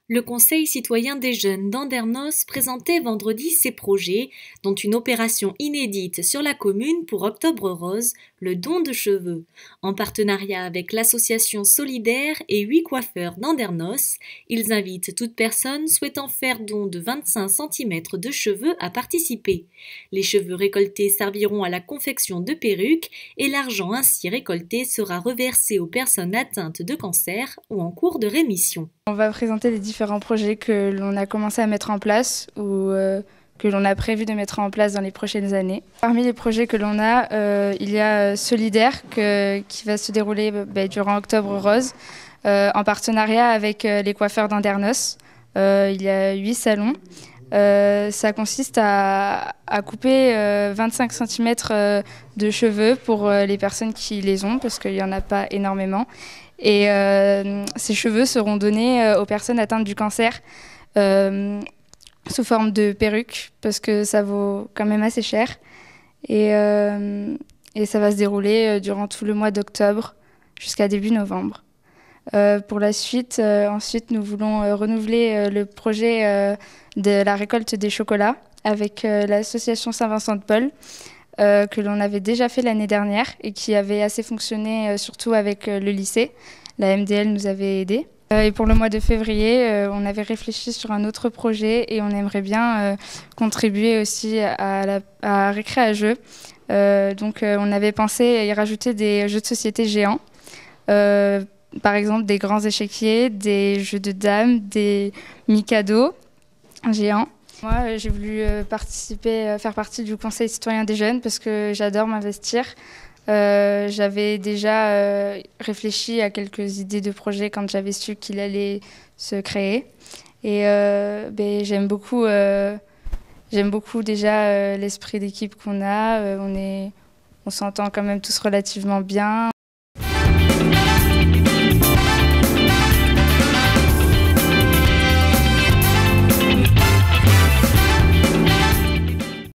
Le Conseil citoyen des jeunes d'Andernos présentait vendredi ses projets, dont une opération inédite sur la commune pour Octobre Rose, le don de cheveux. En partenariat avec l'association Solidaire et 8 coiffeurs d'Andernos, ils invitent toute personne souhaitant faire don de 25 cm de cheveux à participer. Les cheveux récoltés serviront à la confection de perruques et l'argent ainsi récolté sera reversé aux personnes atteintes de cancer ou en cours de rémission. On va présenter les différents projets que l'on a commencé à mettre en place ou que l'on a prévu de mettre en place dans les prochaines années. Parmi les projets que l'on a, il y a Solidaire qui va se dérouler durant Octobre Rose en partenariat avec les coiffeurs d'Andernos. Il y a 8 salons. Ça consiste à couper 25 cm de cheveux pour les personnes qui les ont, parce qu'il n'y en a pas énormément. Et ces cheveux seront donnés aux personnes atteintes du cancer sous forme de perruque, parce que ça vaut quand même assez cher. Et ça va se dérouler durant tout le mois d'octobre jusqu'à début novembre. Pour la suite, ensuite, nous voulons renouveler le projet de la récolte des chocolats avec l'association Saint-Vincent-de-Paul, que l'on avait déjà fait l'année dernière et qui avait assez fonctionné, surtout avec le lycée. La MDL nous avait aidés. Et pour le mois de février, on avait réfléchi sur un autre projet et on aimerait bien contribuer aussi à Récré à jeux. Donc on avait pensé y rajouter des jeux de société géants. Par exemple des grands échiquiers, des jeux de dames, des Mikado géants. Moi, j'ai voulu faire partie du Conseil citoyen des jeunes parce que j'adore m'investir. J'avais déjà réfléchi à quelques idées de projets quand j'avais su qu'il allait se créer. Et j'aime beaucoup déjà l'esprit d'équipe qu'on a. On s'entend quand même tous relativement bien.